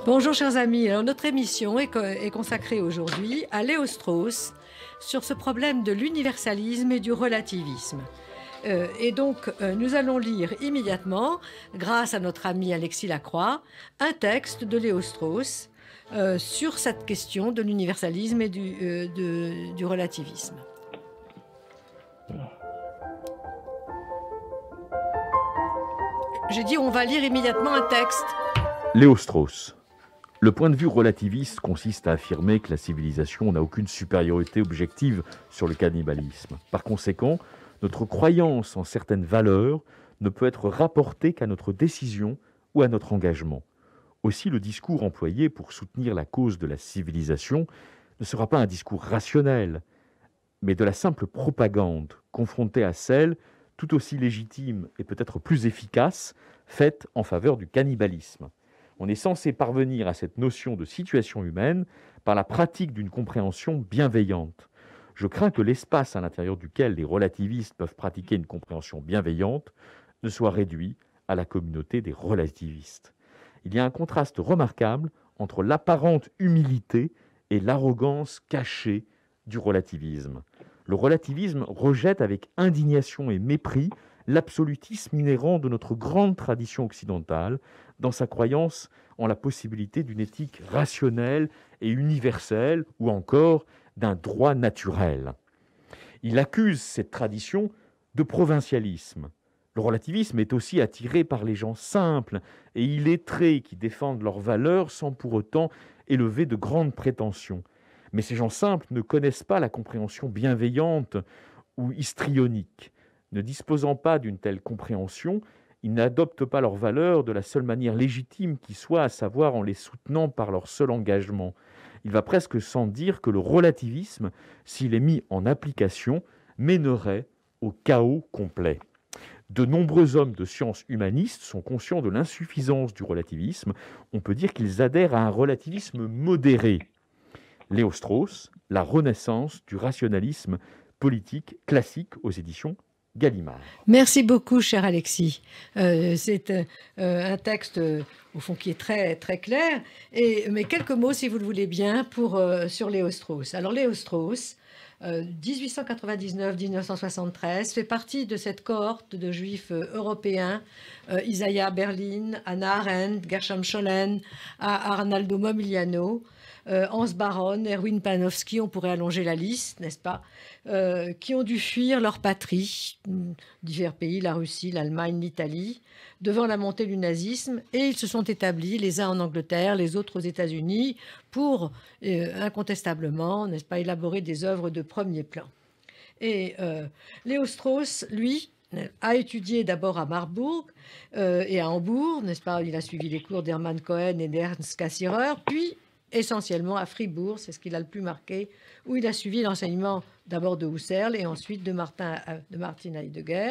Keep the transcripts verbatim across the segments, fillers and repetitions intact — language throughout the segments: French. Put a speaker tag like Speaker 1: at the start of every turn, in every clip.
Speaker 1: Bonjour chers amis, alors notre émission est, co est consacrée aujourd'hui à Léo Strauss sur ce problème de l'universalisme et du relativisme. Euh, et donc euh, nous allons lire immédiatement, grâce à notre ami Alexis Lacroix, un texte de Léo Strauss euh, sur cette question de l'universalisme et du, euh, de, du relativisme. J'ai dit on va lire immédiatement un texte.
Speaker 2: Léo Strauss. Le point de vue relativiste consiste à affirmer que la civilisation n'a aucune supériorité objective sur le cannibalisme. Par conséquent, notre croyance en certaines valeurs ne peut être rapportée qu'à notre décision ou à notre engagement. Aussi, le discours employé pour soutenir la cause de la civilisation ne sera pas un discours rationnel, mais de la simple propagande, confrontée à celle, tout aussi légitime et peut-être plus efficace, faite en faveur du cannibalisme. On est censé parvenir à cette notion de situation humaine par la pratique d'une compréhension bienveillante. Je crains que l'espace à l'intérieur duquel les relativistes peuvent pratiquer une compréhension bienveillante ne soit réduit à la communauté des relativistes. Il y a un contraste remarquable entre l'apparente humilité et l'arrogance cachée du relativisme. Le relativisme rejette avec indignation et mépris l'absolutisme inhérent de notre grande tradition occidentale dans sa croyance en la possibilité d'une éthique rationnelle et universelle ou encore d'un droit naturel. Il accuse cette tradition de provincialisme. Le relativisme est aussi attiré par les gens simples et illettrés qui défendent leurs valeurs sans pour autant élever de grandes prétentions. Mais ces gens simples ne connaissent pas la compréhension bienveillante ou histrionique. Ne disposant pas d'une telle compréhension, ils n'adoptent pas leurs valeurs de la seule manière légitime qui soit, à savoir en les soutenant par leur seul engagement. Il va presque sans dire que le relativisme, s'il est mis en application, mènerait au chaos complet. De nombreux hommes de sciences humanistes sont conscients de l'insuffisance du relativisme. On peut dire qu'ils adhèrent à un relativisme modéré. Léo Strauss, La renaissance du rationalisme politique classique aux éditions Gallimard.
Speaker 1: Merci beaucoup, cher Alexis. Euh, c'est euh, un texte, euh, au fond, qui est très, très clair. Et, mais quelques mots, si vous le voulez bien, pour, euh, sur Léo Strauss. Alors, Léo Strauss, euh, dix-huit cent quatre-vingt-dix-neuf à dix-neuf cent soixante-treize, fait partie de cette cohorte de juifs euh, européens, euh, Isaiah Berlin, Hannah Arendt, Gershom Scholem, Arnaldo Momigliano, Euh, Hans Baron, Erwin Panofsky, on pourrait allonger la liste, n'est-ce pas, euh, qui ont dû fuir leur patrie, divers pays, la Russie, l'Allemagne, l'Italie, devant la montée du nazisme, et ils se sont établis, les uns en Angleterre, les autres aux États-Unis, pour euh, incontestablement, n'est-ce pas, élaborer des œuvres de premier plan. Et euh, Léo Strauss, lui, a étudié d'abord à Marbourg euh, et à Hambourg, n'est-ce pas, il a suivi les cours d'Hermann Cohen et d'Ernst Cassirer, puis essentiellement à Fribourg, c'est ce qui l'a le plus marqué, où il a suivi l'enseignement d'abord de Husserl et ensuite de Martin, de Martin Heidegger.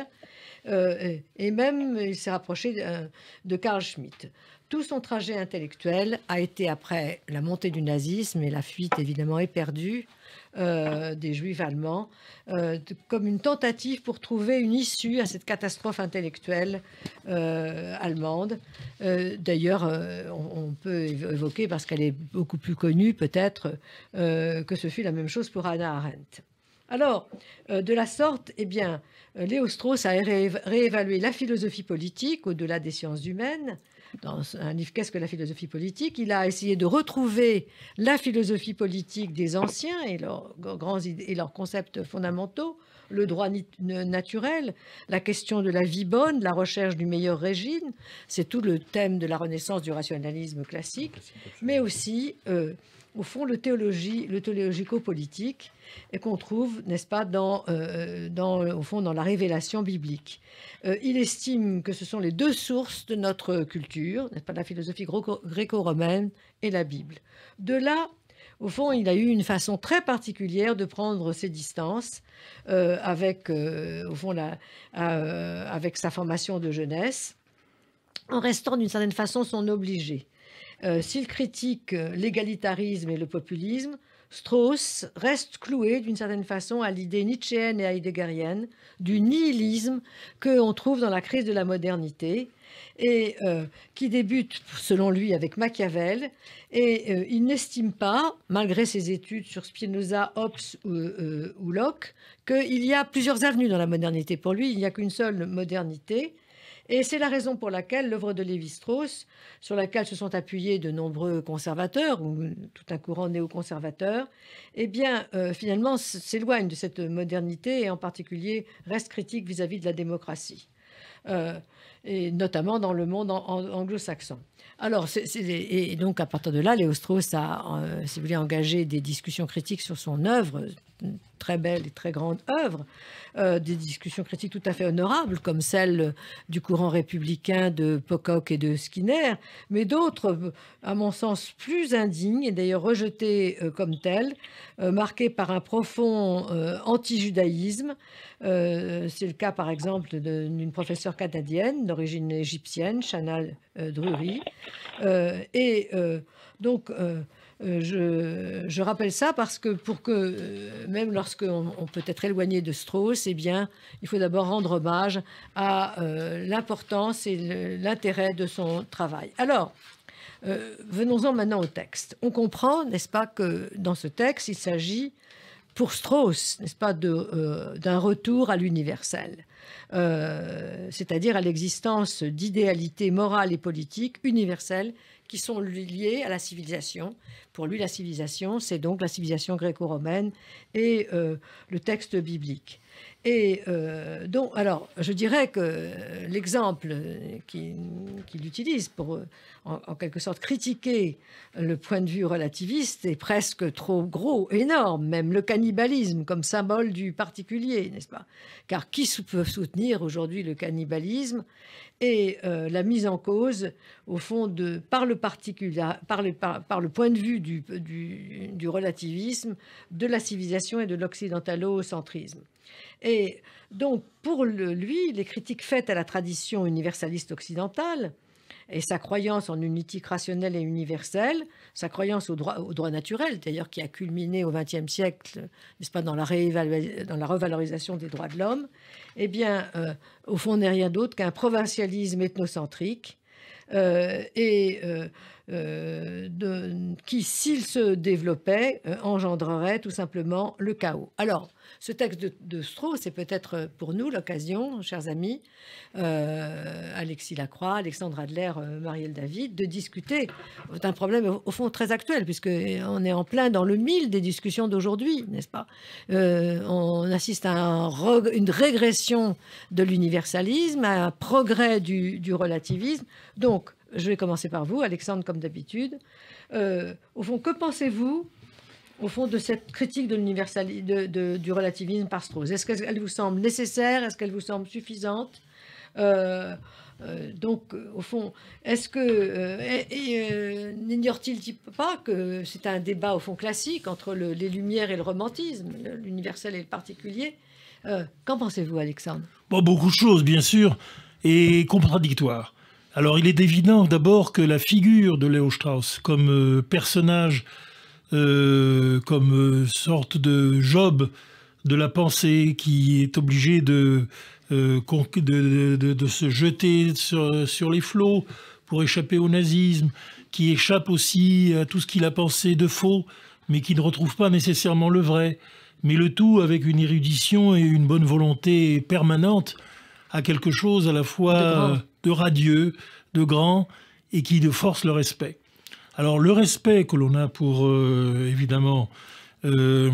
Speaker 1: Euh, et même, il s'est rapproché de, de Carl Schmitt. Tout son trajet intellectuel a été, après la montée du nazisme et la fuite évidemment éperdue euh, des Juifs allemands, euh, de, comme une tentative pour trouver une issue à cette catastrophe intellectuelle euh, allemande. Euh, D'ailleurs, euh, on, on peut évoquer, parce qu'elle est beaucoup plus connue peut-être, euh, que ce fut la même chose pour Hannah Arendt. Alors, euh, de la sorte, eh bien, Léo Strauss a ré réévalué la philosophie politique au-delà des sciences humaines. Dans un livre « Qu'est-ce que la philosophie politique ?» Il a essayé de retrouver la philosophie politique des anciens et leurs, grands, et leurs concepts fondamentaux, le droit naturel, la question de la vie bonne, la recherche du meilleur régime. C'est tout le thème de la renaissance du rationalisme classique, mais aussi, euh, au fond, le, théologie, le théologico-politique, et qu'on trouve, n'est-ce pas, dans, euh, dans, au fond, dans la révélation biblique. Euh, il estime que ce sont les deux sources de notre culture, n'est-ce pas, la philosophie gréco-romaine et la Bible. De là, au fond, il a eu une façon très particulière de prendre ses distances euh, avec, euh, au fond, la, euh, avec sa formation de jeunesse, en restant d'une certaine façon son obligé. Euh, S'il critique l'égalitarisme et le populisme, Strauss reste cloué d'une certaine façon à l'idée nietzschéenne et heideggerienne du nihilisme qu'on trouve dans la crise de la modernité et euh, qui débute, selon lui, avec Machiavel. Et euh, il n'estime pas, malgré ses études sur Spinoza, Hobbes ou, euh, ou Locke, qu'il y a plusieurs avenues dans la modernité. Pour lui, il n'y a qu'une seule modernité. Et c'est la raison pour laquelle l'œuvre de Lévi-Strauss, sur laquelle se sont appuyés de nombreux conservateurs, ou tout un courant néoconservateur, eh bien, euh, finalement, s'éloigne de cette modernité et en particulier reste critique vis-à-vis de la démocratie, euh, et notamment dans le monde en, en, anglo-saxon. Alors, c'est, c'est, et donc à partir de là, Lévi-Strauss a, euh, si vous voulez, engagé des discussions critiques sur son œuvre, une très belle et très grande œuvre, euh, des discussions critiques tout à fait honorables, comme celle du courant républicain de Pocock et de Skinner, mais d'autres, à mon sens, plus indignes, et d'ailleurs rejetées euh, comme telles, euh, marquées par un profond euh, anti-judaïsme. Euh, c'est le cas, par exemple, d'une professeure canadienne d'origine égyptienne, Shana euh, Drury. Euh, et euh, donc, euh, Euh, je, je rappelle ça parce que pour que, euh, même lorsqu'on on peut être éloigné de Strauss, eh bien, il faut d'abord rendre hommage à euh, l'importance et l'intérêt de son travail. Alors, euh, venons-en maintenant au texte. On comprend, n'est-ce pas, que dans ce texte, il s'agit pour Strauss, n'est-ce pas, euh, d'un retour à l'universel, euh, c'est-à-dire à l'existence d'idéalités morales et politiques universelles qui sont liées à la civilisation. Pour lui, la civilisation, c'est donc la civilisation gréco-romaine et euh, le texte biblique. Et euh, donc, alors, je dirais que l'exemple qu'il qu'il utilise pour, en, en quelque sorte, critiquer le point de vue relativiste est presque trop gros, énorme, même le cannibalisme comme symbole du particulier, n'est-ce pas? Car qui peut soutenir aujourd'hui le cannibalisme et euh, la mise en cause, au fond, de, par, le particulier, par, le, par, par le point de vue du, du, du relativisme, de la civilisation et de l'occidentalocentrisme. Et donc, pour le, lui, les critiques faites à la tradition universaliste occidentale et sa croyance en une éthique rationnelle et universelle, sa croyance au droit, au droit naturel, d'ailleurs qui a culminé au vingtième siècle, n'est-ce pas, dans la, dans la revalorisation des droits de l'homme, eh bien, euh, au fond, n'est rien d'autre qu'un provincialisme ethnocentrique euh, et euh, euh, de, qui, s'il se développait, euh, engendrerait tout simplement le chaos. Alors, ce texte de, de Strauss est peut-être pour nous l'occasion, chers amis, euh, Alexis Lacroix, Alexandre Adler, euh, Marielle David, de discuter d'un problème au, au fond très actuel, puisqu'on est en plein dans le mille des discussions d'aujourd'hui, n'est-ce pas? euh, On assiste à un re, une régression de l'universalisme, à un progrès du, du relativisme. Donc, je vais commencer par vous, Alexandre, comme d'habitude. Euh, au fond, que pensez-vous au fond de cette critique de l'universalisme, de, de, du relativisme par Strauss? Est-ce qu'elle vous semble nécessaire? Est-ce qu'elle vous semble suffisante? euh, euh, Donc, au fond, est-ce que euh, euh, n'ignore-t-il pas que c'est un débat au fond classique entre le, les Lumières et le romantisme, l'universel et le particulier? euh, Qu'en pensez-vous, Alexandre?
Speaker 3: Bon, beaucoup de choses, bien sûr, et contradictoires. Alors, il est évident d'abord que la figure de Léo Strauss comme euh, personnage, euh, comme euh, sorte de Job de la pensée qui est obligé de, euh, de, de, de se jeter sur, sur les flots pour échapper au nazisme, qui échappe aussi à tout ce qu'il a pensé de faux, mais qui ne retrouve pas nécessairement le vrai, mais le tout avec une érudition et une bonne volonté permanente à quelque chose à la fois de radieux, de grand, et qui force le respect. Alors le respect que l'on a pour, euh, évidemment, euh,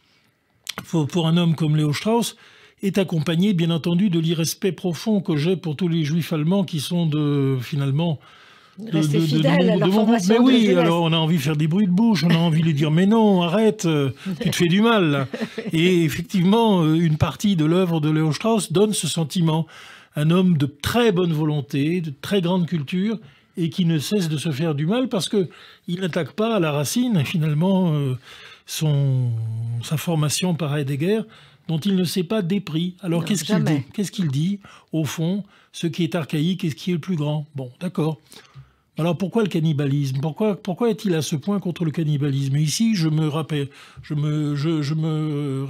Speaker 3: pour, pour un homme comme Léo Strauss, est accompagné, bien entendu, de l'irrespect profond que j'ai pour tous les juifs allemands qui sont de, finalement...
Speaker 1: De, Rester de, fidèle de, de, à leur formation.
Speaker 3: Mais oui, alors on a envie de faire des bruits de bouche, on a envie de lui dire mais non, arrête, tu te fais du mal. Là. Et effectivement, une partie de l'œuvre de Léo Strauss donne ce sentiment. Un homme de très bonne volonté, de très grande culture, et qui ne cesse de se faire du mal parce qu'il n'attaque pas à la racine, finalement, euh, son, sa formation par Heidegger, dont il ne s'est pas dépris. Alors qu'est-ce qu'il dit? Qu'est-ce qu'il dit, au fond, ce qui est archaïque et ce qui est le plus grand? Bon, d'accord. Alors pourquoi le cannibalisme? Pourquoi, pourquoi est-il à ce point contre le cannibalisme? Et ici, je me rappelle, je me, je, je me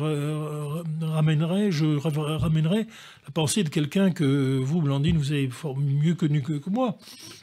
Speaker 3: ramènerai, je ramènerai la pensée de quelqu'un que vous, Blandine, vous avez fort mieux connu que, que moi.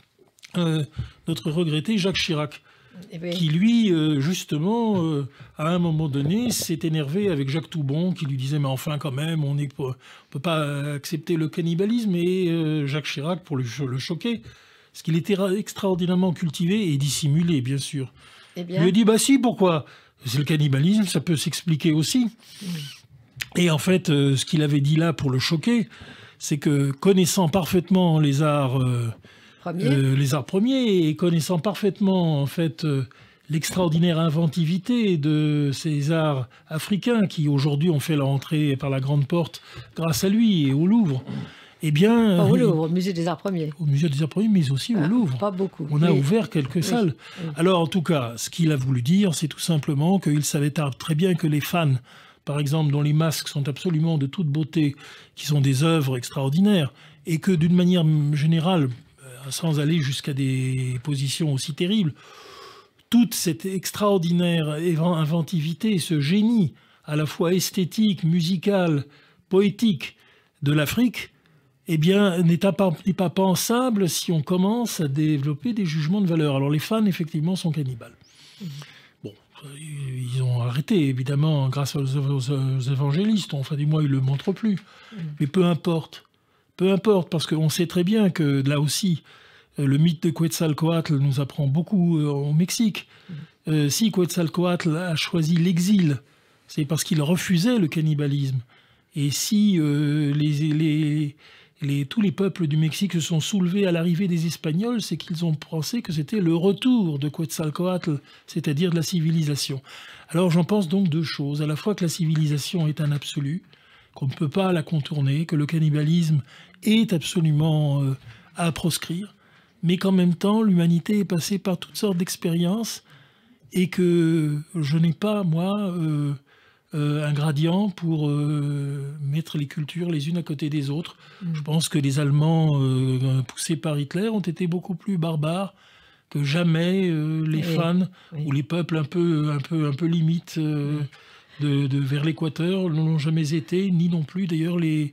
Speaker 3: Euh, notre regretté Jacques Chirac, eh bien, qui lui, euh, justement, euh, à un moment donné, s'est énervé avec Jacques Toubon, qui lui disait « mais enfin, quand même, on ne peut pas accepter le cannibalisme », et euh, Jacques Chirac, pour le, le choquer, parce qu'il était extraordinairement cultivé et dissimulé, bien sûr, eh bien... lui a dit « bah si, pourquoi? C'est le cannibalisme, ça peut s'expliquer aussi. Mmh. » Et en fait, euh, ce qu'il avait dit là pour le choquer, c'est que connaissant parfaitement les arts... Euh, Euh, les arts premiers, et connaissant parfaitement en fait euh, l'extraordinaire inventivité de ces arts africains qui aujourd'hui ont fait leur entrée par la grande porte grâce à lui et au Louvre. Eh bien,
Speaker 1: pas au Louvre, au musée des arts premiers.
Speaker 3: Au musée des arts premiers, mais aussi ah, au Louvre.
Speaker 1: Pas beaucoup.
Speaker 3: On a oui. ouvert quelques oui. salles. Oui. Alors en tout cas, ce qu'il a voulu dire, c'est tout simplement qu'il savait très bien que les fans, par exemple, dont les masques sont absolument de toute beauté, qui sont des œuvres extraordinaires, et que d'une manière générale, sans aller jusqu'à des positions aussi terribles, toute cette extraordinaire inventivité, ce génie à la fois esthétique, musical, poétique de l'Afrique, eh bien, n'est pas, n'est pas pensable si on commence à développer des jugements de valeur. Alors les fans, effectivement, sont cannibales. Mmh. Bon, ils ont arrêté, évidemment, grâce aux, aux, aux évangélistes, enfin du moins, ils ne le montrent plus. Mmh. Mais peu importe. Peu importe, parce qu'on sait très bien que là aussi, le mythe de Quetzalcoatl nous apprend beaucoup au Mexique. Mmh. Euh, si Quetzalcoatl a choisi l'exil, c'est parce qu'il refusait le cannibalisme. Et si euh, les, les, les, tous les peuples du Mexique se sont soulevés à l'arrivée des Espagnols, c'est qu'ils ont pensé que c'était le retour de Quetzalcoatl, c'est-à-dire de la civilisation. Alors j'en pense donc deux choses. À la fois que la civilisation est un absolu, qu'on ne peut pas la contourner, que le cannibalisme est absolument euh, à proscrire, mais qu'en même temps, l'humanité est passée par toutes sortes d'expériences et que je n'ai pas, moi, euh, euh, un gradient pour euh, mettre les cultures les unes à côté des autres. Mmh. Je pense que les Allemands, euh, poussés par Hitler, ont été beaucoup plus barbares que jamais euh, les oui. fans oui. ou les peuples un peu, un peu, un peu limites euh, oui. de, de, vers l'équateur n'ont jamais été, ni non plus d'ailleurs les...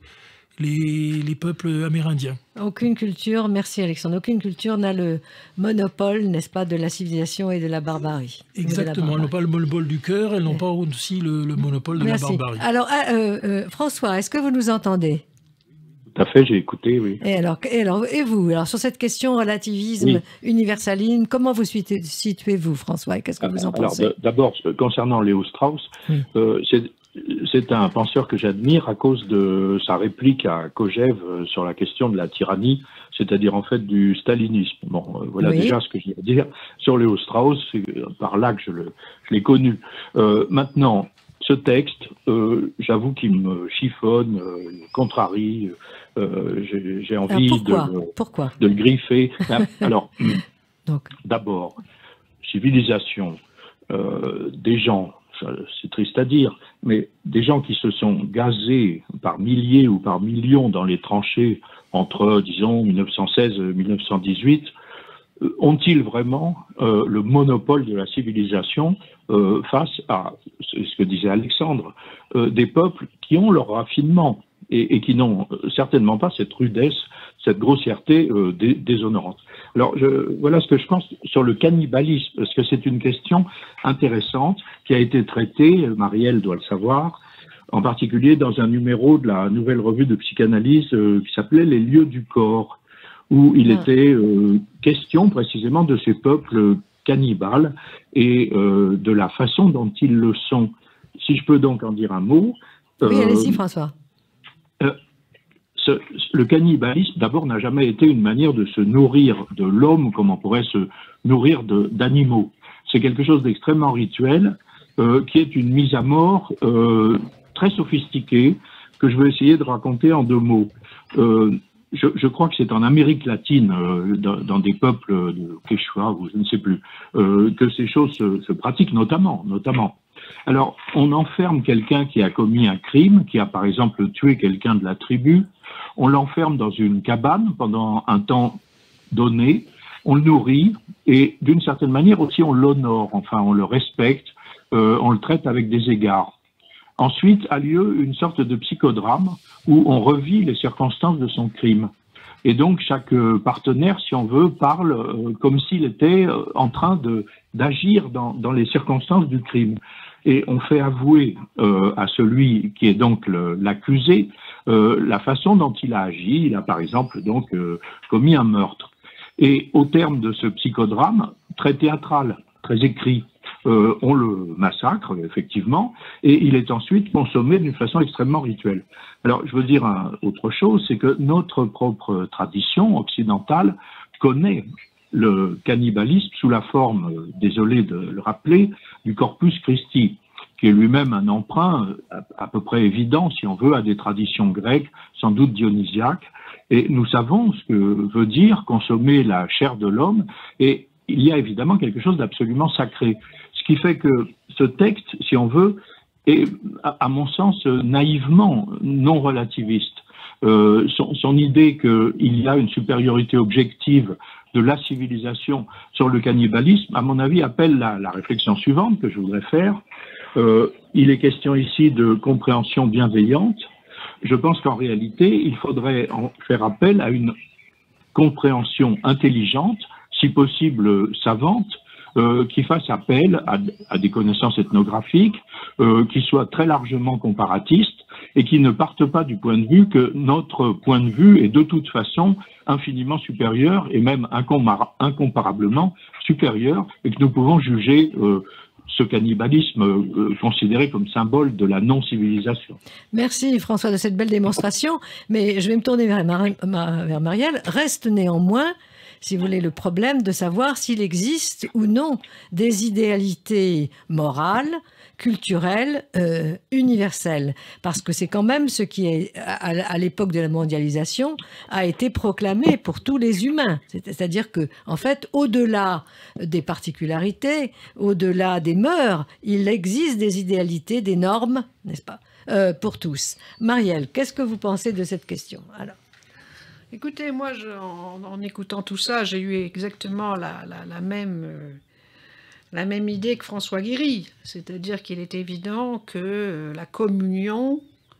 Speaker 3: Les, les peuples amérindiens.
Speaker 1: Aucune culture, merci Alexandre, aucune culture n'a le monopole, n'est-ce pas, de la civilisation et de la barbarie.
Speaker 3: Exactement, elles n'ont pas le monopole du cœur, elles n'ont pas aussi le, le monopole de merci. la barbarie.
Speaker 1: Alors, euh, euh, François, est-ce que vous nous entendez?
Speaker 4: Tout à fait, j'ai écouté, oui.
Speaker 1: Et alors, et alors, et vous, alors sur cette question relativisme, oui. universalisme, comment vous situez-vous, François, et qu'est-ce que vous en
Speaker 4: alors,
Speaker 1: pensez?
Speaker 4: D'abord, concernant Léo Strauss, oui. euh, c'est... C'est un penseur que j'admire à cause de sa réplique à Kojève sur la question de la tyrannie, c'est-à-dire en fait du stalinisme. Bon, voilà oui. déjà ce que j'ai à dire sur Léo Strauss, c'est par là que je l'ai connu. Euh, maintenant, ce texte, euh, j'avoue qu'il me chiffonne, euh, contrarie, euh, j'ai envie
Speaker 1: pourquoi
Speaker 4: de,
Speaker 1: pourquoi
Speaker 4: de le griffer. Alors, d'abord, civilisation, euh, des gens, c'est triste à dire, mais des gens qui se sont gazés par milliers ou par millions dans les tranchées entre, disons, mille neuf cent seize et mille neuf cent dix-huit, ont-ils vraiment euh, le monopole de la civilisation euh, face à, c'est ce que disait Alexandre, euh, des peuples qui ont leur raffinement et, et qui n'ont certainement pas cette rudesse, cette grossièreté euh, dé, déshonorante. Alors, je, voilà ce que je pense sur le cannibalisme, parce que c'est une question intéressante qui a été traitée, Marielle doit le savoir, en particulier dans un numéro de la nouvelle revue de psychanalyse euh, qui s'appelait « Les lieux du corps », où il ah. était euh, question précisément de ces peuples cannibales et euh, de la façon dont ils le sont. Si je peux donc en dire un mot...
Speaker 1: Oui, euh, allez-y, François.
Speaker 4: Euh, ce, le cannibalisme, d'abord, n'a jamais été une manière de se nourrir de l'homme comme on pourrait se nourrir d'animaux. C'est quelque chose d'extrêmement rituel, euh, qui est une mise à mort euh, très sophistiquée, que je vais essayer de raconter en deux mots. Euh, Je, je crois que c'est en Amérique latine, euh, dans, dans des peuples de Quechua ou je ne sais plus, euh, que ces choses se, se pratiquent, notamment, notamment. Alors, on enferme quelqu'un qui a commis un crime, qui a par exemple tué quelqu'un de la tribu, on l'enferme dans une cabane pendant un temps donné, on le nourrit et d'une certaine manière aussi on l'honore, enfin on le respecte, euh, on le traite avec des égards. Ensuite a lieu une sorte de psychodrame où on revit les circonstances de son crime. Et donc chaque partenaire, si on veut, parle euh, comme s'il était euh, en train de d'agir dans, dans les circonstances du crime. Et on fait avouer euh, à celui qui est donc l'accusé euh, la façon dont il a agi. Il a par exemple donc euh, commis un meurtre. Et au terme de ce psychodrame, très théâtral, très écrit, euh, on le massacre, effectivement, et il est ensuite consommé d'une façon extrêmement rituelle. Alors, je veux dire un, autre chose, c'est que notre propre tradition occidentale connaît le cannibalisme sous la forme, euh, désolé de le rappeler, du Corpus Christi, qui est lui-même un emprunt à, à peu près évident, si on veut, à des traditions grecques, sans doute dionysiaques. Et nous savons ce que veut dire consommer la chair de l'homme, et il y a évidemment quelque chose d'absolument sacré. Ce qui fait que ce texte, si on veut, est, à mon sens, naïvement non relativiste. Euh, son, son idée qu'il y a une supériorité objective de la civilisation sur le cannibalisme, à mon avis, appelle la, la réflexion suivante que je voudrais faire. Euh, il est question ici de compréhension bienveillante. Je pense qu'en réalité, il faudrait en faire appel à une compréhension intelligente, si possible savante, euh, qui fasse appel à, à des connaissances ethnographiques, euh, qui soient très largement comparatistes et qui ne partent pas du point de vue que notre point de vue est de toute façon infiniment supérieur et même incomparablement supérieur et que nous pouvons juger euh, ce cannibalisme euh, considéré comme symbole de la non-civilisation.
Speaker 1: Merci François de cette belle démonstration, mais je vais me tourner vers, Mar vers Marielle. Reste néanmoins, si vous voulez, le problème de savoir s'il existe ou non des idéalités morales, culturelles, euh, universelles. Parce que c'est quand même ce qui, est, à, à l'époque de la mondialisation, a été proclamé pour tous les humains. C'est-à-dire que, en fait, au-delà des particularités, au-delà des mœurs, il existe des idéalités, des normes, n'est-ce pas, euh, pour tous. Marielle, qu'est-ce que vous pensez de cette question? Alors.
Speaker 5: Écoutez, moi, je, en, en écoutant tout ça, j'ai eu exactement la, la, la, même, euh, la même idée que François Guéry. C'est-à-dire qu'il est évident que euh, la communion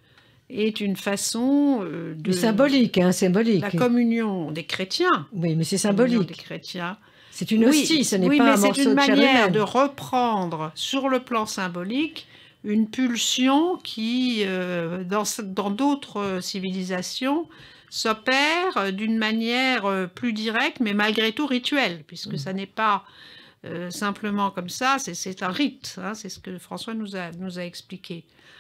Speaker 5: est une façon euh, de...
Speaker 1: Symbolique, hein, symbolique.
Speaker 5: La communion des chrétiens.
Speaker 1: Oui, mais c'est symbolique.
Speaker 5: Des chrétiens.
Speaker 1: C'est une hostie, oui, ce n'est
Speaker 5: oui,
Speaker 1: pas un morceau de chair humaine.
Speaker 5: Oui, mais c'est une manière de reprendre, sur le plan symbolique, une pulsion qui, euh, dans d'autres civilisations, s'opère d'une manière plus directe, mais malgré tout rituelle, puisque mmh. ça n'est pas euh, simplement comme ça, c'est un rite, hein, c'est ce que François nous a, nous a expliqué.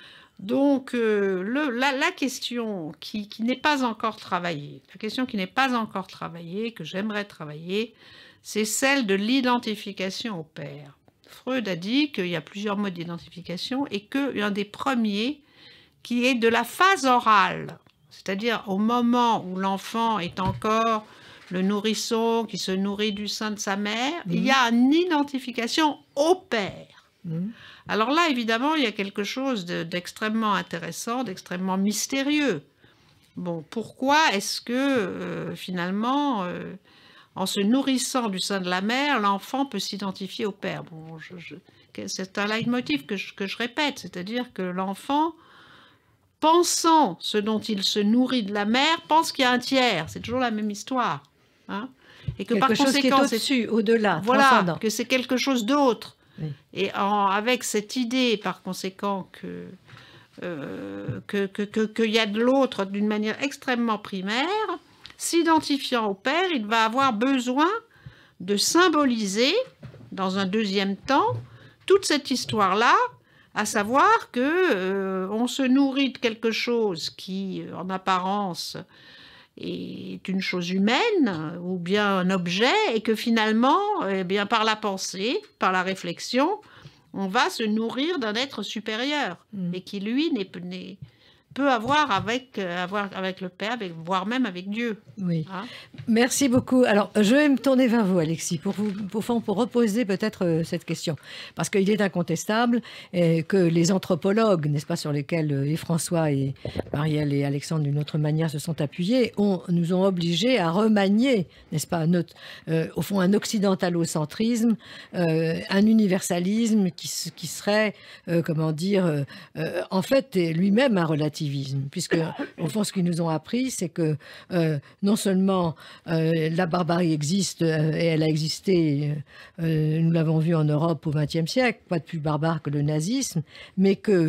Speaker 5: Donc, euh, le, la, la question qui, qui n'est pas encore travaillée, la question qui n'est pas encore travaillée, que j'aimerais travailler, c'est celle de l'identification au père. Freud a dit qu'il y a plusieurs modes d'identification et qu'un des premiers qui est de la phase orale, c'est-à-dire au moment où l'enfant est encore le nourrisson qui se nourrit du sein de sa mère, mmh. il y a une identification au père. Mmh. Alors là, évidemment, il y a quelque chose d'extrêmement intéressant, d'extrêmement mystérieux. Bon, pourquoi est-ce que, euh, finalement, euh, en se nourrissant du sein de la mère, l'enfant peut s'identifier au père? Bon, je, je, c'est un leitmotiv que je, que je répète, c'est-à-dire que l'enfant, pensant ce dont il se nourrit de la mère, pense qu'il y a un tiers. C'est toujours la même histoire. Hein, et que
Speaker 1: quelque
Speaker 5: par
Speaker 1: chose
Speaker 5: conséquent,
Speaker 1: qui est au-dessus, au-delà,
Speaker 5: voilà, que c'est quelque chose d'autre. Oui. Et en, avec cette idée, par conséquent, que euh, que, que, que, qu'il y a de l'autre d'une manière extrêmement primaire, s'identifiant au père, il va avoir besoin de symboliser, dans un deuxième temps, toute cette histoire-là, à savoir que euh, on se nourrit de quelque chose qui, en apparence, est une chose humaine, ou bien un objet, et que finalement, eh bien, par la pensée, par la réflexion, on va se nourrir d'un être supérieur, mmh. et qui, lui, n'est peut avoir avec, euh, avoir avec le Père, avec, voire même avec Dieu.
Speaker 1: Oui. Hein? Merci beaucoup. Alors, je vais me tourner vers vous, Alexis, pour, vous, pour, pour reposer peut-être euh, cette question. Parce qu'il est incontestable euh, que les anthropologues, n'est-ce pas, sur lesquels euh, et François et Marielle et Alexandre, d'une autre manière, se sont appuyés, ont, nous ont obligés à remanier, n'est-ce pas, notre, euh, au fond, un occidentalocentrisme, euh, un universalisme qui, qui serait, euh, comment dire, euh, euh, en fait, lui-même un relativisme. Puisque, au fond, ce qu'ils nous ont appris, c'est que euh, non seulement euh, la barbarie existe, euh, et elle a existé, euh, nous l'avons vu en Europe au vingtième siècle, pas de plus barbare que le nazisme, mais que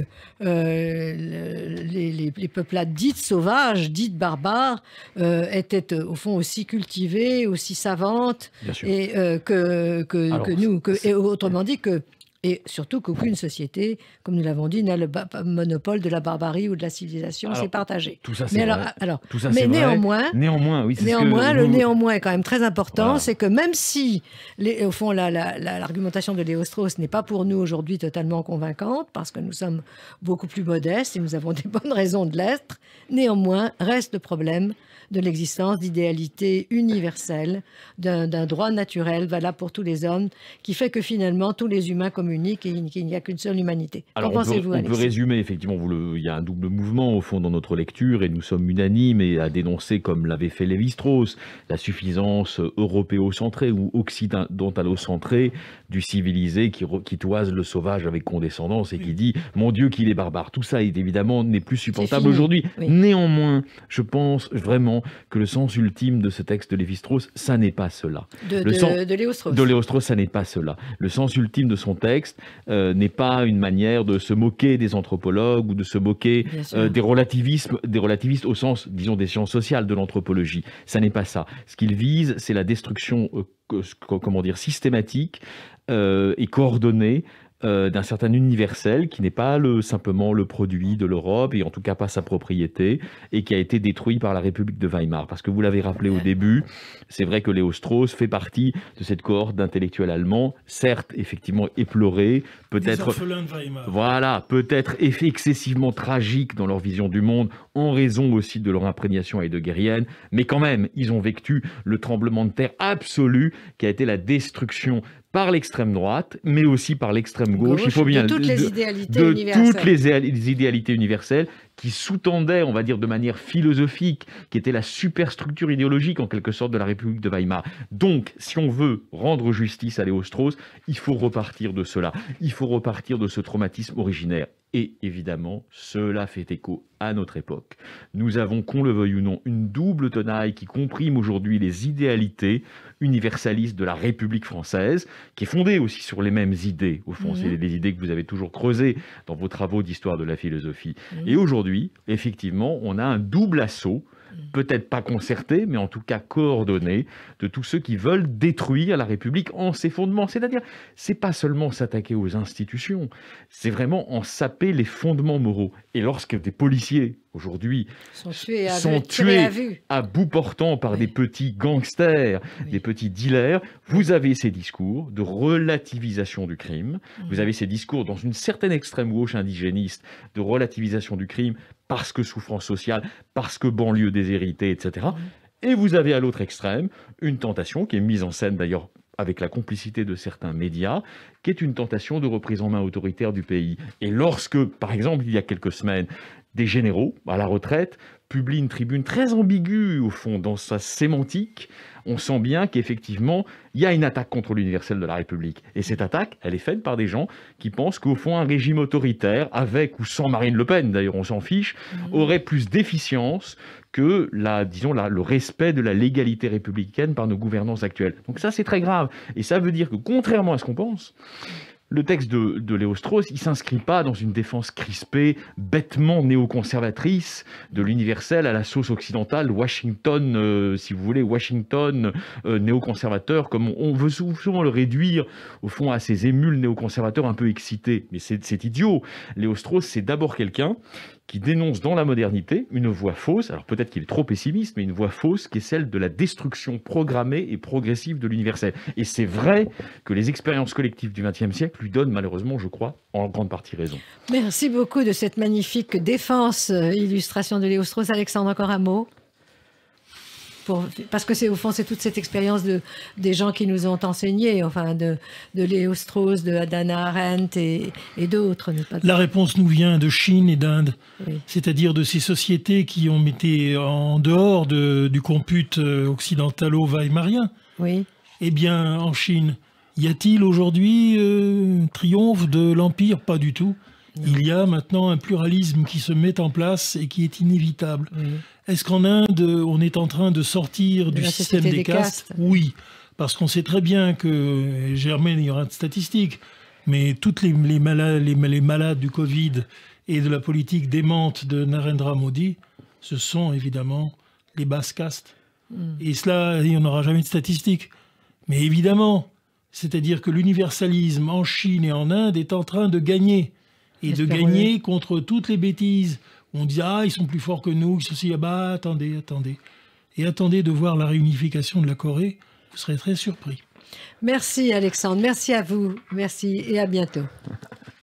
Speaker 1: euh, les, les, les peuplades dites sauvages, dites barbares, euh, étaient au fond aussi cultivées, aussi savantes, et, euh, que, que, Alors, que nous. Que, et autrement dit, que Et surtout qu'aucune société, comme nous l'avons dit, n'a le monopole de la barbarie ou de la civilisation, c'est partagé.
Speaker 2: Tout ça,
Speaker 1: c'est
Speaker 2: vrai.
Speaker 1: Alors, alors,
Speaker 2: tout ça,
Speaker 1: mais
Speaker 2: c'est
Speaker 1: néanmoins,
Speaker 2: vrai. néanmoins, oui,
Speaker 1: néanmoins
Speaker 2: que
Speaker 1: le
Speaker 2: vous...
Speaker 1: néanmoins est quand même très important,
Speaker 2: voilà.
Speaker 1: C'est que même si, les, au fond, la, la, la, l'argumentation de Léo-Strauss n'est pas pour nous aujourd'hui totalement convaincante, parce que nous sommes beaucoup plus modestes et nous avons des bonnes raisons de l'être, néanmoins, reste le problème de l'existence d'idéalité universelle, d'un, d'un droit naturel valable pour tous les hommes, qui fait que finalement tous les humains communiquent et qu'il n'y a qu'une seule humanité.
Speaker 2: Alors
Speaker 1: Qu'en
Speaker 2: on, peut,
Speaker 1: pensez-vous,
Speaker 2: on peut résumer, effectivement, vous le, il y a un double mouvement au fond dans notre lecture et nous sommes unanimes et à dénoncer, comme l'avait fait Lévi-Strauss, la suffisance européocentrée ou occidentalocentrée du civilisé qui, qui toise le sauvage avec condescendance et qui dit « mon Dieu qu'il est barbare ». Tout ça, évidemment, n'est plus supportable aujourd'hui. Oui. Néanmoins, je pense vraiment que le sens ultime de ce texte de Lévi-Strauss, ça n'est pas cela.
Speaker 1: De,
Speaker 2: le
Speaker 1: de,
Speaker 2: sens,
Speaker 1: de Léo-Strauss.
Speaker 2: De Léo-Strauss, ça n'est pas cela. Le sens ultime de son texte euh, n'est pas une manière de se moquer des anthropologues ou de se moquer euh, des relativismes, des relativistes au sens, disons, des sciences sociales de l'anthropologie. Ça n'est pas ça. Ce qu'il vise, c'est la destruction, euh, comment dire, systématique euh, et coordonnée Euh, d'un certain universel qui n'est pas le, simplement le produit de l'Europe et en tout cas pas sa propriété et qui a été détruit par la République de Weimar. Parce que vous l'avez rappelé au début, c'est vrai que Léo-Strauss fait partie de cette cohorte d'intellectuels allemands, certes effectivement éplorés, peut-être voilà, peut-être excessivement tragiques dans leur vision du monde en raison aussi de leur imprégnation heideggerienne, mais quand même ils ont vécu le tremblement de terre absolu qui a été la destruction par l'extrême droite, mais aussi par l'extrême gauche, gauche. Il faut bien
Speaker 1: de toutes
Speaker 2: de,
Speaker 1: les idéalités
Speaker 2: de
Speaker 1: universelles.
Speaker 2: toutes les, les idéalités universelles qui sous-tendaient, on va dire de manière philosophique, qui était la superstructure idéologique en quelque sorte de la République de Weimar. Donc, si on veut rendre justice à Léo-Strauss, il faut repartir de cela. Il faut repartir de ce traumatisme originaire. Et évidemment, cela fait écho à notre époque. Nous avons, qu'on le veuille ou non, une double tenaille qui comprime aujourd'hui les idéalités universalistes de la République française, qui est fondée aussi sur les mêmes idées. Au fond, mmh. c'est les idées que vous avez toujours creusées dans vos travaux d'histoire de la philosophie. Mmh. Et aujourd'hui, effectivement, on a un double assaut, peut-être pas concerté, mais en tout cas coordonné, de tous ceux qui veulent détruire la République en ses fondements. C'est-à-dire, c'est pas seulement s'attaquer aux institutions, c'est vraiment en saper les fondements moraux. Et lorsque des policiers, aujourd'hui,
Speaker 1: sont tués à,
Speaker 2: sont
Speaker 1: vue,
Speaker 2: tués
Speaker 1: à, vue.
Speaker 2: à bout portant par oui. des petits gangsters, oui. des petits dealers, vous avez ces discours de relativisation du crime, mmh. vous avez ces discours dans une certaine extrême gauche indigéniste de relativisation du crime, parce que souffrance sociale, parce que banlieue déshéritée, et cetera. Et vous avez à l'autre extrême une tentation qui est mise en scène d'ailleurs avec la complicité de certains médias, qui est une tentation de reprise en main autoritaire du pays. Et lorsque, par exemple, il y a quelques semaines, des généraux à la retraite publient une tribune très ambiguë, au fond, dans sa sémantique, on sent bien qu'effectivement, il y a une attaque contre l'universel de la République. Et cette attaque, elle est faite par des gens qui pensent qu'au fond, un régime autoritaire, avec ou sans Marine Le Pen, d'ailleurs on s'en fiche, mmh. aurait plus d'efficience que la, disons, la, le respect de la légalité républicaine par nos gouvernants actuels. Donc ça, c'est très grave. Et ça veut dire que, contrairement à ce qu'on pense, le texte de, de Léo-Strauss, il ne s'inscrit pas dans une défense crispée, bêtement néoconservatrice de l'universel à la sauce occidentale, Washington, euh, si vous voulez, Washington euh, néoconservateur, comme on, on veut souvent le réduire, au fond, à ces émules néoconservateurs un peu excités. Mais c'est, c'est idiot. Léo-Strauss, c'est d'abord quelqu'un qui dénonce dans la modernité une voie fausse, alors peut-être qu'il est trop pessimiste, mais une voie fausse qui est celle de la destruction programmée et progressive de l'universel. Et c'est vrai que les expériences collectives du vingtième siècle lui donne malheureusement, je crois, en grande partie raison.
Speaker 1: Merci beaucoup de cette magnifique défense, euh, illustration de Léo Strauss. Alexandre, encore un mot pour, parce que c'est au fond, c'est toute cette expérience de, des gens qui nous ont enseigné, enfin de, de Léo Strauss, de Hannah Arendt et, et d'autres.
Speaker 3: La réponse nous vient de Chine et d'Inde,
Speaker 1: oui. C'est-à-dire
Speaker 3: de ces sociétés qui ont été en dehors de, du compute occidentalo-weimarien.
Speaker 1: Oui.
Speaker 3: Eh bien, en Chine, y a-t-il aujourd'hui euh, triomphe de l'Empire? Pas du tout. Non. Il y a maintenant un pluralisme qui se met en place et qui est inévitable. Oui. Est-ce qu'en Inde, on est en train de sortir de du système des, des castes, castes Oui, parce qu'on sait très bien que, Germaine, il y aura de statistiques, mais toutes les, les, malades, les, les malades du Covid et de la politique démente de Narendra Modi, ce sont évidemment les basses castes. Mm. Et cela, il n'y en aura jamais de statistiques. Mais évidemment, c'est-à-dire que l'universalisme en Chine et en Inde est en train de gagner. Et de gagner oui. contre toutes les bêtises. On dit, ah, ils sont plus forts que nous, ceci, ah bah, attendez, attendez. Et attendez de voir la réunification de la Corée, vous serez très surpris.
Speaker 1: Merci Alexandre, merci à vous, merci et à bientôt.